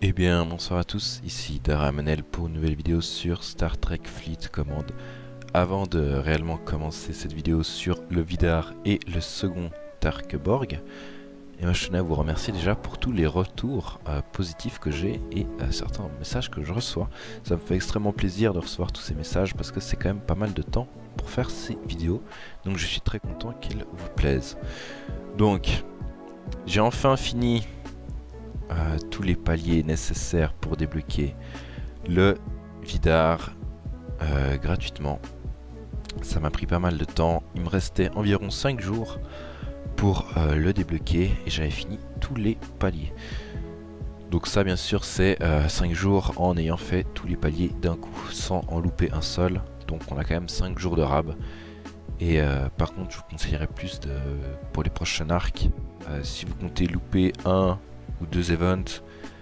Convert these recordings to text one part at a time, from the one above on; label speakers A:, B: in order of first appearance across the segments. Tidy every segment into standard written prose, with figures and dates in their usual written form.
A: Eh bien, bonsoir à tous, ici Daramanel pour une nouvelle vidéo sur Star Trek Fleet Command. Avant de réellement commencer cette vidéo sur le Vidar et le second Tark Borg, et je tenais à vous remercier déjà pour tous les retours positifs que j'ai et certains messages que je reçois. Ça me fait extrêmement plaisir de recevoir tous ces messages parce que c'est quand même pas mal de temps pour faire ces vidéos. Donc je suis très content qu'ils vous plaisent. Donc, j'ai enfin fini tous les paliers nécessaires pour débloquer le Vidar gratuitement. Ça m'a pris pas mal de temps. Il me restait environ 5 jours pour le débloquer et j'avais fini tous les paliers. Donc ça bien sûr c'est 5 jours en ayant fait tous les paliers d'un coup sans en louper un seul. Donc on a quand même 5 jours de rab. Et par contre je vous conseillerais plus pour les prochains arcs, si vous comptez louper un ou 2 events,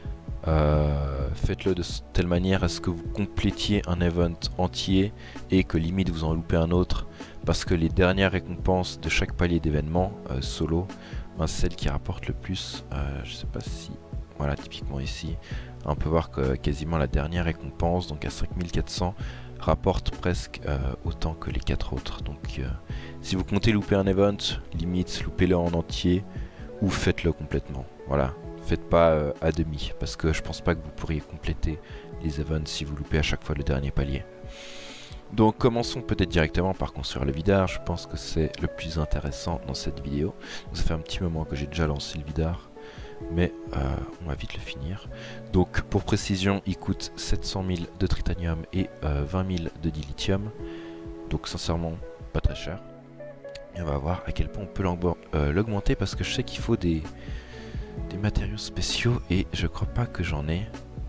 A: faites-le de telle manière à ce que vous complétiez un event entier et que limite vous en loupez un autre, parce que les dernières récompenses de chaque palier d'événement solo, celle qui rapporte le plus, je sais pas si, voilà, typiquement ici on peut voir que quasiment la dernière récompense, donc à 5400, rapporte presque autant que les 4 autres. Donc si vous comptez louper un event, limite loupez-le en entier ou faites-le complètement, voilà. Faites pas à demi, parce que je pense pas que vous pourriez compléter les events si vous loupez à chaque fois le dernier palier. Donc commençons peut-être directement par construire le Vidar. Je pense que c'est le plus intéressant dans cette vidéo. Donc, ça fait un petit moment que j'ai déjà lancé le Vidar, mais on va vite le finir. Donc pour précision, il coûte 700 000 de tritanium et 20 000 de dilithium. Donc sincèrement pas très cher. Et on va voir à quel point on peut l'augmenter, parce que je sais qu'il faut des matériaux spéciaux et je crois pas que j'en ai.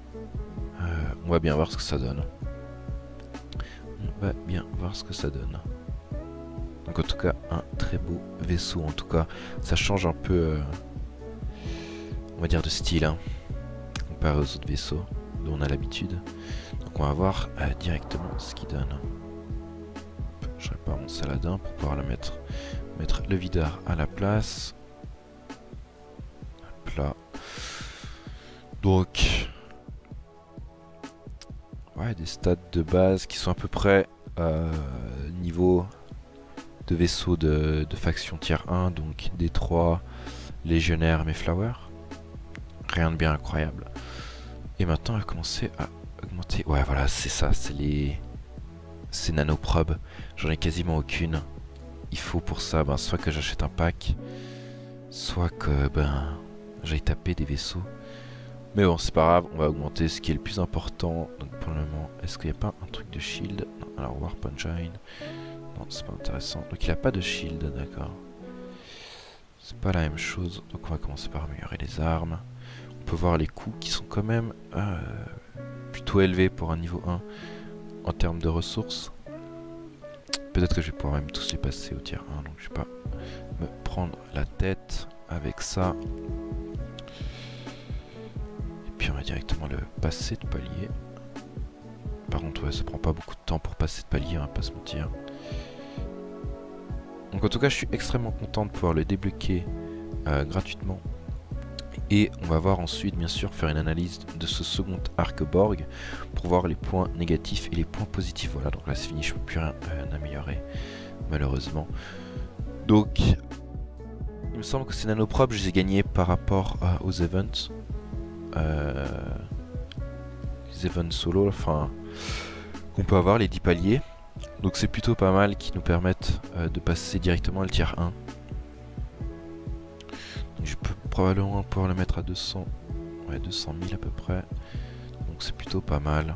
A: On va bien voir ce que ça donne. On va bien voir ce que ça donne. Donc en tout cas un très beau vaisseau. En tout cas ça change un peu on va dire de style comparé aux autres vaisseaux dont on a l'habitude. Donc on va voir directement ce qu'il donne. Je répare mon Saladin pour pouvoir le mettre le Vidar à la place. Là. Donc ouais, des stats de base qui sont à peu près niveau de vaisseau de faction tier 1, donc D3, légionnaire, Mayflower. Rien de bien incroyable. Et maintenant on va commencer à augmenter. Ouais voilà, c'est ça, c'est nanoprobes. J'en ai quasiment aucune. Il faut pour ça soit que j'achète un pack, soit que j'aille taper des vaisseaux. Mais bon, c'est pas grave, on va augmenter ce qui est le plus important. Donc pour le moment, est-ce qu'il n'y a pas un truc de shield? Non, alors Warp Engine. Non, c'est pas intéressant. Donc il a pas de shield, d'accord. C'est pas la même chose. Donc on va commencer par améliorer les armes. On peut voir les coûts qui sont quand même plutôt élevés pour un niveau 1 en termes de ressources. Peut-être que je vais pouvoir même tous les passer au tier 1. Donc je vais pas me prendre la tête avec ça. Et puis on va directement le passer de palier. Par contre ouais, ça prend pas beaucoup de temps pour passer de palier, on va pas se mentir. Donc en tout cas je suis extrêmement content de pouvoir le débloquer gratuitement. Et on va voir ensuite bien sûr faire une analyse de ce second arc Borg pour voir les points négatifs et les points positifs. Voilà, donc là c'est fini, je peux plus rien améliorer malheureusement. Donc il me semble que ces nanoprobes, je les ai gagnés par rapport aux events. Les events solo, enfin, qu'on peut avoir, les 10 paliers. Donc c'est plutôt pas mal, qui nous permettent de passer directement le tier 1. Donc je peux probablement pouvoir le mettre à 200, ouais, 200 000 à peu près. Donc c'est plutôt pas mal.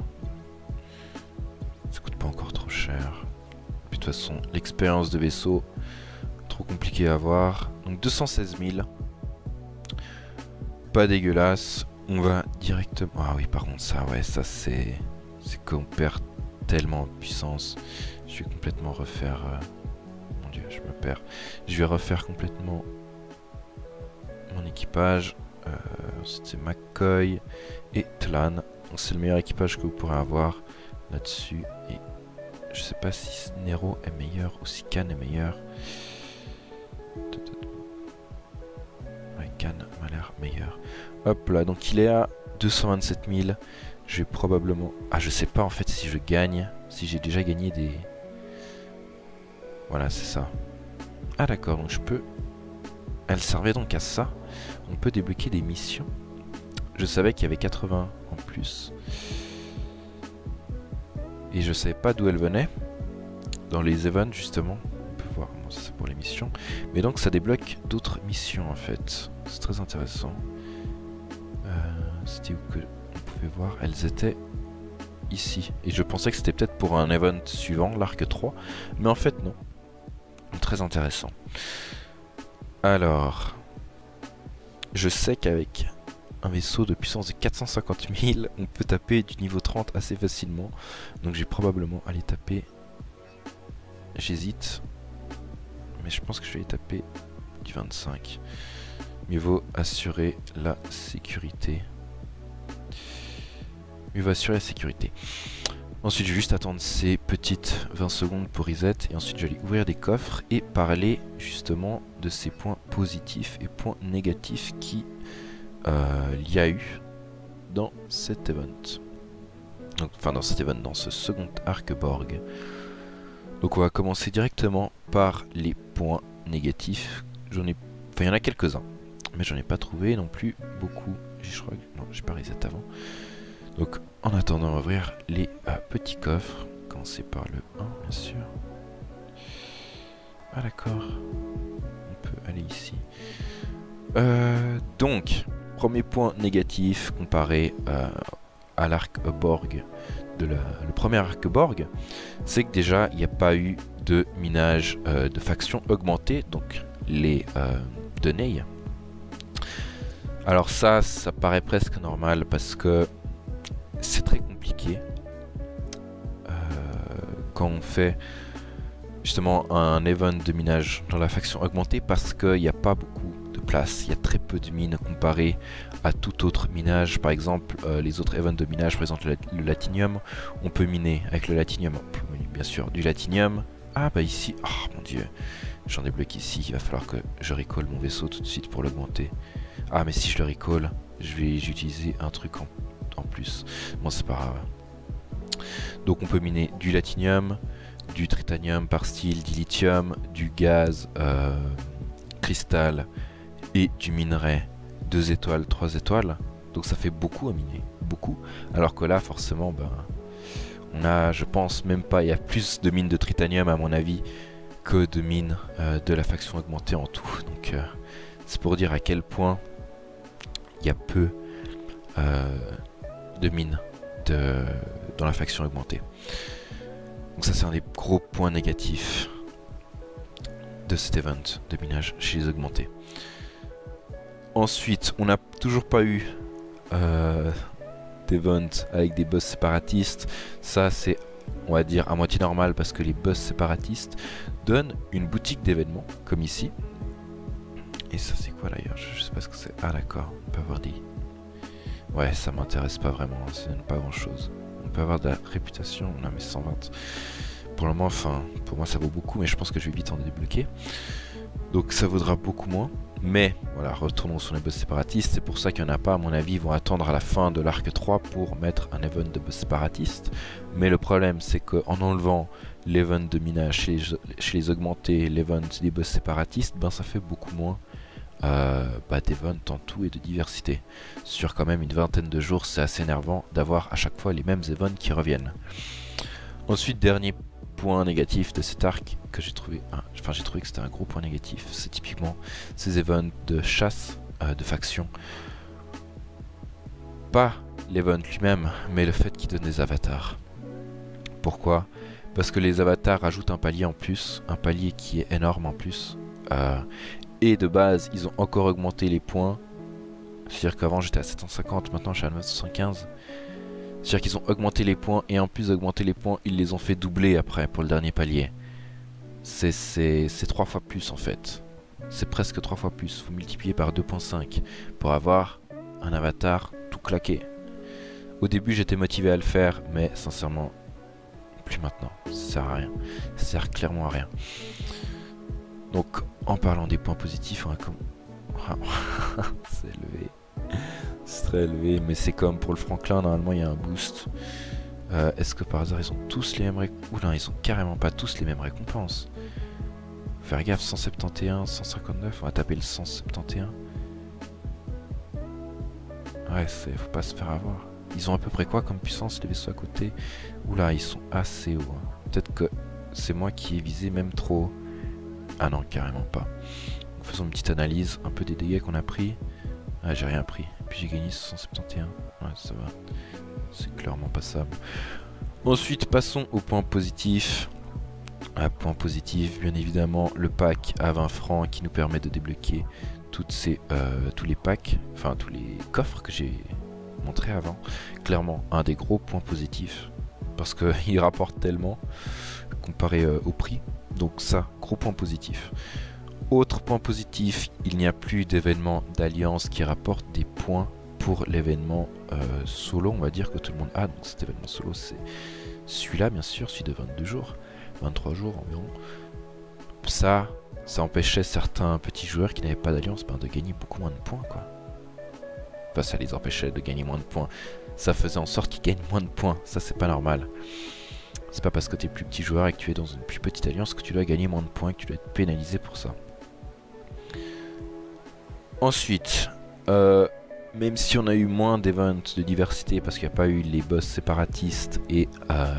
A: Ça coûte pas encore trop cher. Puis de toute façon, l'expérience de vaisseau, trop compliqué à avoir. Donc 216 000. Pas dégueulasse. On va directement... Ah oui, par contre ça, ouais, ça c'est qu'on perd tellement en puissance. Je vais complètement refaire... Mon dieu, je me perds. Je vais refaire complètement mon équipage. C'est McCoy et Tlan. C'est le meilleur équipage que vous pourrez avoir là-dessus. Et je sais pas si Nero est meilleur ou si Khan est meilleur. Ouais, Khan m'a l'air meilleur. Hop là, donc il est à 227 000. Je vais probablement... Ah, je sais pas en fait si je gagne, si j'ai déjà gagné des... Voilà, c'est ça. Ah d'accord, donc je peux... Elle servait donc à ça. On peut débloquer des missions. Je savais qu'il y avait 80 en plus. Et je savais pas d'où elle venait. Dans les events justement. On peut voir, bon, ça c'est pour les missions. Mais donc ça débloque d'autres missions en fait. C'est très intéressant. C'était où que on pouvait voir? Elles étaient ici. Et je pensais que c'était peut-être pour un event suivant, l'arc 3. Mais en fait non. Très intéressant. Alors... Je sais qu'avec un vaisseau de puissance de 450 000, on peut taper du niveau 30 assez facilement. Donc j'ai probablement aller taper... J'hésite. Mais je pense que je vais aller taper du 25. Mieux vaut assurer la sécurité. Mieux vaut assurer la sécurité. Ensuite, je vais juste attendre ces petites 20 secondes pour reset. Et ensuite, je vais aller ouvrir des coffres et parler justement de ces points positifs et points négatifs qui il y a eu dans cet event. Donc, enfin, dans cet event, dans ce second arc Borg. Donc, on va commencer directement par les points négatifs. J'en ai... Enfin, il y en a quelques-uns. Mais j'en ai pas trouvé non plus beaucoup. Je crois que... Non, j'ai pas reset avant. Donc, en attendant, on va ouvrir les petits coffres. Commencer par le 1, bien sûr. Ah, d'accord. On peut aller ici. Donc, premier point négatif comparé à l'arc Borg, le premier arc Borg, c'est que déjà, il n'y a pas eu de minage de factions augmentées, donc les données. Alors ça paraît presque normal parce que c'est très compliqué quand on fait justement un event de minage dans la faction augmentée parce qu'il n'y a pas beaucoup de place, il y a très peu de mines comparé à tout autre minage. Par exemple, les autres events de minage, par exemple le latinium, on peut miner avec le latinium, bien sûr, du latinium. Ah bah ici, oh mon dieu, j'en ai bloqué ici, il va falloir que je recall mon vaisseau tout de suite pour l'augmenter. Ah mais si je le recall, je vais utiliser un truc en plus. Bon, c'est pas grave. Donc on peut miner du latinium, du tritanium par style, du lithium, du gaz, cristal et du minerai 2 étoiles, 3 étoiles. Donc ça fait beaucoup à miner, beaucoup. Alors que là, forcément, ben, on a, je pense même pas, il y a plus de mines de tritanium à mon avis que de mines de la faction augmentée en tout. Donc c'est pour dire à quel point il y a peu de mines dans la faction augmentée. Donc ça c'est un des gros points négatifs de cet event de minage chez les augmentés. Ensuite, on n'a toujours pas eu d'event avec des boss séparatistes. Ça c'est, on va dire, à moitié normal parce que les boss séparatistes donnent une boutique d'événements comme ici. Et ça c'est quoi d'ailleurs? Je sais pas ce que c'est. Ah d'accord, on peut avoir des... Ouais, ça m'intéresse pas vraiment, ça donne pas grand chose. On peut avoir de la réputation, on a mes 120. Pour le moment, enfin, pour moi ça vaut beaucoup, mais je pense que je vais vite en débloquer. Donc ça vaudra beaucoup moins. Mais voilà, retournons sur les boss séparatistes. C'est pour ça qu'il n'y en a pas, à mon avis, ils vont attendre à la fin de l'arc 3 pour mettre un event de boss séparatiste. Mais le problème, c'est qu'en enlevant l'event de minage chez les augmentés, l'event des boss séparatistes, ben ça fait beaucoup moins d'events en tout et de diversité. Sur quand même une vingtaine de jours, c'est assez énervant d'avoir à chaque fois les mêmes events qui reviennent. Ensuite, dernier point négatif de cet arc que j'ai trouvé, enfin j'ai trouvé que c'était un gros point négatif, c'est typiquement ces events de chasse de faction. Pas l'event lui-même, mais le fait qu'il donne des avatars. Pourquoi? Parce que les avatars rajoutent un palier en plus, un palier qui est énorme en plus. Et de base, ils ont encore augmenté les points. C'est-à-dire qu'avant j'étais à 750, maintenant je suis à 975. C'est-à-dire qu'ils ont augmenté les points et en plus d'augmenter les points, ils les ont fait doubler après pour le dernier palier. C'est 3 fois plus en fait. C'est presque 3 fois plus. Faut multiplier par 2.5 pour avoir un avatar tout claqué. Au début j'étais motivé à le faire, mais sincèrement, plus maintenant. Ça sert à rien. Ça sert clairement à rien. Donc en parlant des points positifs, on va c'est élevé. C'est très élevé, mais c'est comme pour le Franklin, normalement il y a un boost. Est-ce que par hasard ils ont tous les mêmes récompenses? Oula, ils ont carrément pas tous les mêmes récompenses. Faire gaffe, 171, 159, on va taper le 171. Ouais, faut pas se faire avoir. Ils ont à peu près quoi comme puissance les vaisseaux à côté? Oula, ils sont assez hauts. Hein. Peut-être que c'est moi qui ai visé même trop haut. Ah non, carrément pas. Donc, faisons une petite analyse, un peu des dégâts qu'on a pris. Ah, j'ai rien pris. Et puis j'ai gagné 171. Ouais, ça va. C'est clairement passable. Ensuite, passons au point positif. Point positif, bien évidemment, le pack à 20 francs qui nous permet de débloquer tous les packs, enfin tous les coffres que j'ai montré avant. Clairement, un des gros points positifs, parce qu'il rapporte tellement comparé au prix. Donc ça, gros point positif. Autre point positif, il n'y a plus d'événements d'alliance qui rapportent des points pour l'événement solo, on va dire que tout le monde a. Donc cet événement solo, c'est celui-là, bien sûr, celui de 22 jours, 23 jours environ. Ça empêchait certains petits joueurs qui n'avaient pas d'alliance de gagner beaucoup moins de points, quoi. Enfin, ça les empêchait de gagner moins de points. Ça faisait en sorte qu'ils gagnent moins de points. Ça, c'est pas normal. C'est pas parce que tu es plus petit joueur et que tu es dans une plus petite alliance que tu dois gagner moins de points et que tu dois être pénalisé pour ça. Ensuite, même si on a eu moins d'events de diversité parce qu'il n'y a pas eu les boss séparatistes et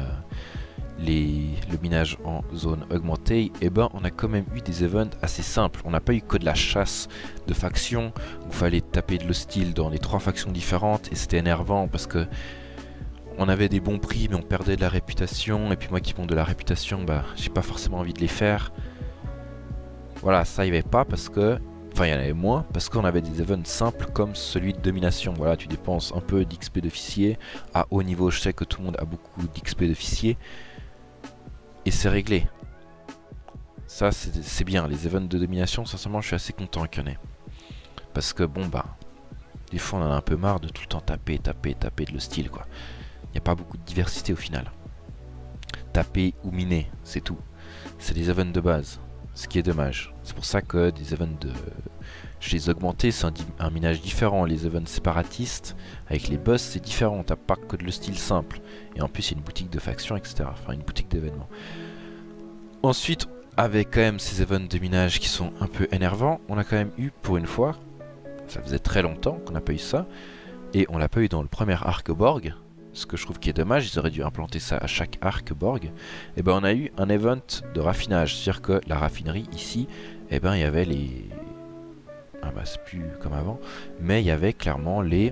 A: le minage en zone augmentée, et ben on a quand même eu des events assez simples. On n'a pas eu que de la chasse de factions où il fallait taper de l'hostile dans les 3 factions différentes et c'était énervant parce que on avait des bons prix mais on perdait de la réputation, et puis moi qui monte de la réputation, bah j'ai pas forcément envie de les faire. Voilà, ça il n'y avait pas parce que, enfin il y en avait moins parce qu'on avait des events simples comme celui de domination. Voilà, tu dépenses un peu d'XP d'officier, à haut niveau je sais que tout le monde a beaucoup d'XP d'officier, et c'est réglé. Ça c'est bien, les events de domination, sincèrement je suis assez content qu'il y en ait. Parce que bon bah, des fois on en a un peu marre de tout le temps taper de l'hostile quoi. Il n'y a pas beaucoup de diversité au final. Taper ou miner, c'est tout. C'est des events de base, ce qui est dommage. C'est pour ça que des events de... Je les ai augmentés, c'est un minage différent. Les events séparatistes, avec les boss, c'est différent. T'as pas que de le style simple. Et en plus, il y a une boutique de factions, etc. Enfin, une boutique d'événements. Ensuite, avec quand même ces events de minage qui sont un peu énervants, on a quand même eu, pour une fois, ça faisait très longtemps qu'on n'a pas eu ça, et on l'a pas eu dans le premier arc Borg. Ce que je trouve qui est dommage, ils auraient dû implanter ça à chaque arc Borg. Et ben on a eu un event de raffinage, c'est-à-dire que la raffinerie ici, et ben il y avait les... Ah bah c'est plus comme avant, mais il y avait clairement les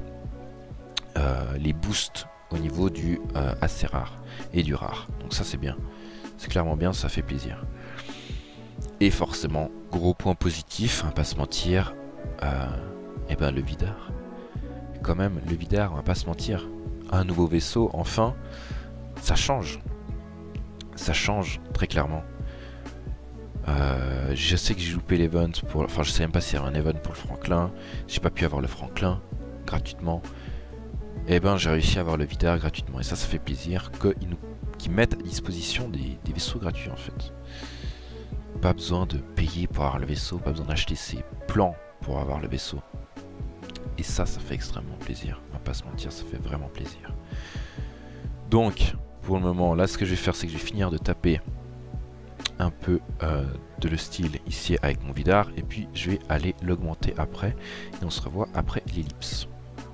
A: boosts au niveau du assez rare et du rare. Donc ça c'est bien, c'est clairement bien, ça fait plaisir. Et forcément, gros point positif, hein, pas se mentir, et ben le vidar. Quand même, le vidar, on va pas se mentir. Un nouveau vaisseau, enfin, ça change. Ça change très clairement. Je sais que j'ai loupé l'event pour... Enfin, je sais même pas s'il y a un event pour le Franklin. J'ai pas pu avoir le Franklin gratuitement. Et ben, j'ai réussi à avoir le Vidar gratuitement. Et ça fait plaisir qu'ils mettent à disposition des vaisseaux gratuits en fait. Pas besoin de payer pour avoir le vaisseau, pas besoin d'acheter ses plans pour avoir le vaisseau. Et ça fait extrêmement plaisir. On va pas se mentir, ça fait vraiment plaisir. Donc, pour le moment, là, ce que je vais faire, c'est que je vais finir de taper un peu de le style ici avec mon Vidar. Et puis, je vais aller l'augmenter après. Et on se revoit après l'ellipse.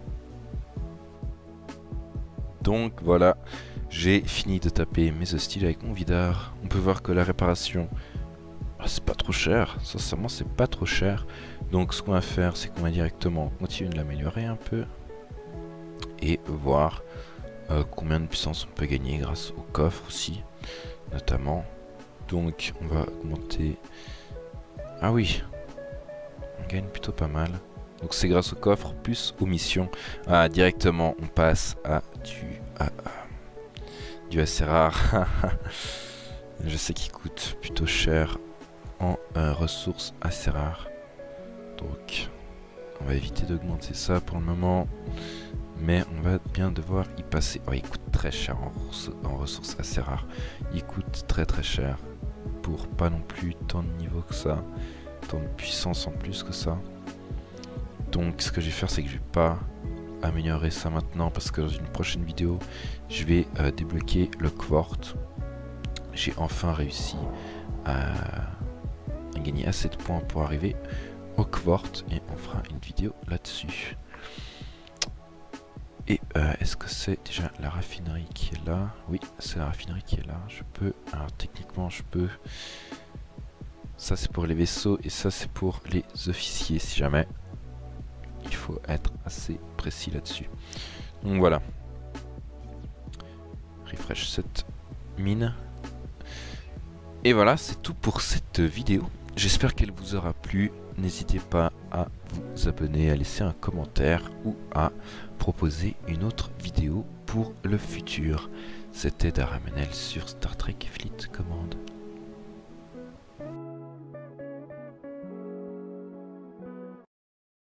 A: Donc, voilà. J'ai fini de taper mes hostiles avec mon Vidar. On peut voir que la réparation... c'est pas trop cher, sincèrement c'est pas trop cher. Donc ce qu'on va faire, c'est qu'on va directement continuer de l'améliorer un peu et voir combien de puissance on peut gagner grâce au coffre aussi, notamment. Donc on va augmenter... Ah oui, on gagne plutôt pas mal. Donc c'est grâce au coffre plus aux missions. Ah, directement on passe à du assez rare. Je sais qu'il coûte plutôt cher en ressources assez rares. Donc on va éviter d'augmenter ça pour le moment, mais on va bien devoir y passer. Oh, il coûte très cher en ressources assez rares. Il coûte très cher pour pas non plus tant de niveau que ça, tant de puissance en plus que ça. Donc ce que je vais faire, c'est que je vais pas améliorer ça maintenant parce que dans une prochaine vidéo, je vais débloquer le Quart. J'ai enfin réussi à gagner assez de points pour arriver au Quart et on fera une vidéo là-dessus. Et est-ce que c'est déjà la raffinerie qui est là? Oui, c'est la raffinerie qui est là. Je peux, alors techniquement je peux, ça c'est pour les vaisseaux et ça c'est pour les officiers si jamais. Il faut être assez précis là-dessus. Donc voilà. Refresh cette mine. Et voilà, c'est tout pour cette vidéo. J'espère qu'elle vous aura plu. N'hésitez pas à vous abonner, à laisser un commentaire ou à proposer une autre vidéo pour le futur. C'était Daramenel sur Star Trek Fleet Command.